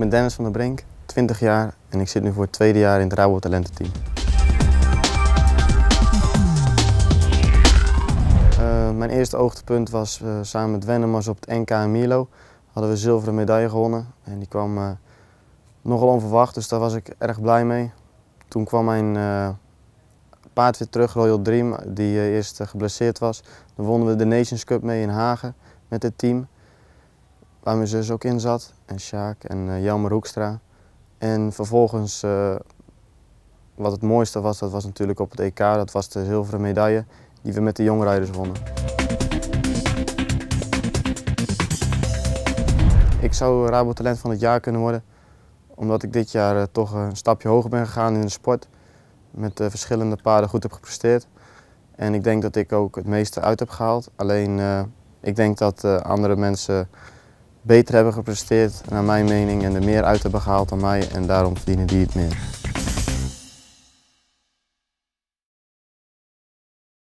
ben Dennis van der Brink, 20 jaar en ik zit nu voor het tweede jaar in het Rabo Talententeam. Mijn eerste hoogtepunt was samen met Wennemars op het NK in Milo. Hadden we zilveren medaille gewonnen en die kwam nogal onverwacht, dus daar was ik erg blij mee. Toen kwam mijn paard weer terug, Royal Dream, die eerst geblesseerd was. Dan wonnen we de Nations Cup mee in Hagen met het team, waar mijn zus ook in zat, en Sjaak en Jelmer Hoekstra. En vervolgens, wat het mooiste was, dat was natuurlijk op het EK, dat was de zilveren medaille die we met de jongrijders wonnen. Ik zou Rabo Talent van het jaar kunnen worden, omdat ik dit jaar toch een stapje hoger ben gegaan in de sport. Met verschillende paarden goed heb gepresteerd. En ik denk dat ik ook het meeste uit heb gehaald. Alleen ik denk dat andere mensen beter hebben gepresteerd, naar mijn mening, en er meer uit hebben gehaald dan mij. En daarom verdienen die het meer.